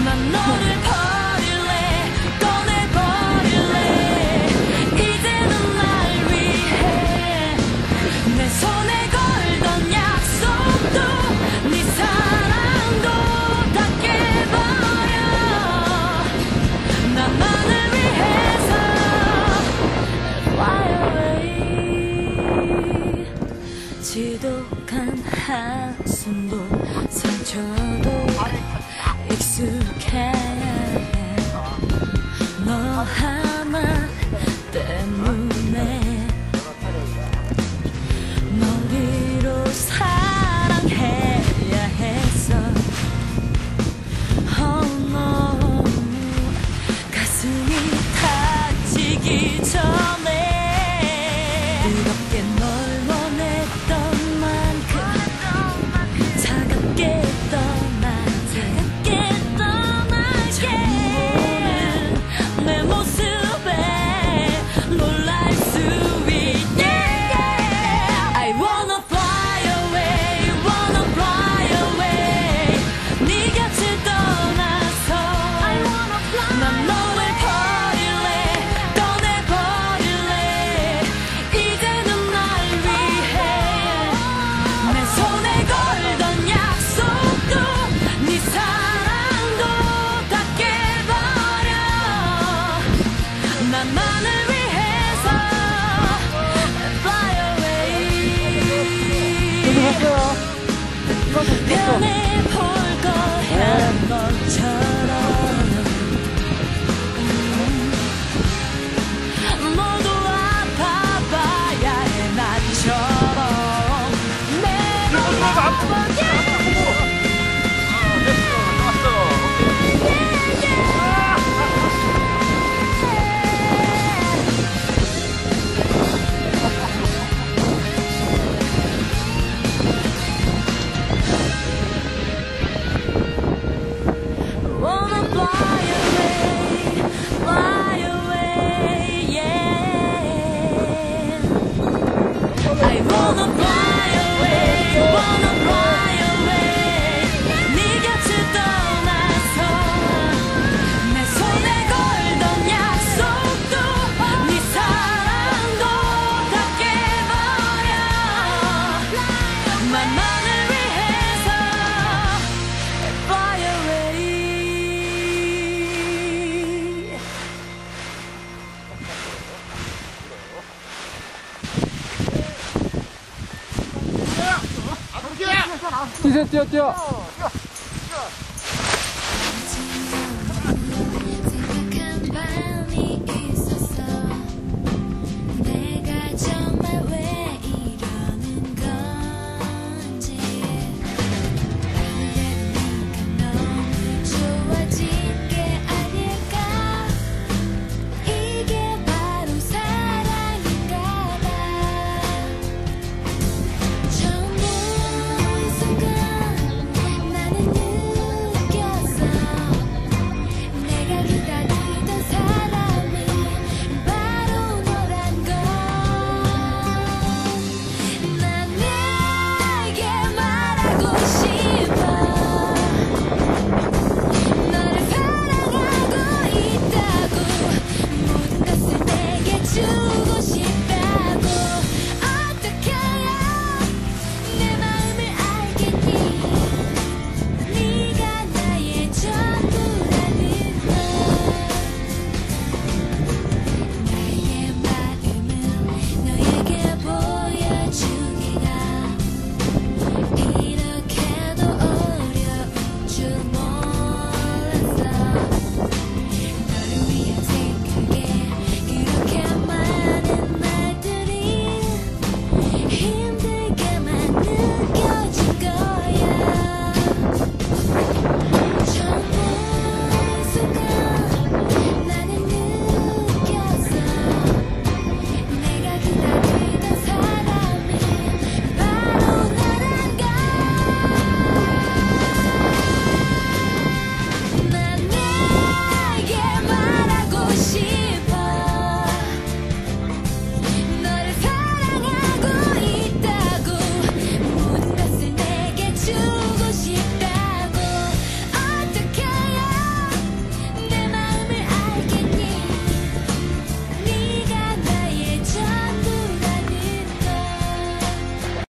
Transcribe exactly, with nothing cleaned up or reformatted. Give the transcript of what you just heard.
난 너를 버릴래 꺼내버릴래 이제는 날 위해 내 손에 걸던 약속도 네 사랑도 다 깨버려 나만을 위해서 Fly away 지독한 한숨도 상처도 익숙해 너 하나 때문에 머리로 사랑해야 했어 oh no 가슴이 다치기 전에 뜨겁게 널 원했던 만큼 차갑게 떠나게 떠나게 내 모습에 놀랄 수 있게 I wanna fly away wanna fly away 네 곁을 떠나서 난 너를 버릴래 꺼내버릴래 이제는 날 위해 내 손에 걸던 약속도 네 사랑도 다 깨버려 나만을 위해서 Fly away 변해볼 거야 너처럼 너도 아파봐야 해 나처럼 매번 아프게 Wanna fly away, fly away, yeah. I wanna fly away, wanna fly away. 네 곁을 떠나서 내 손에 걸던 약속도 네 사랑도 다 깨버려 나만을 위해서 Fly away 뛰세요, 뛰어, 뛰어.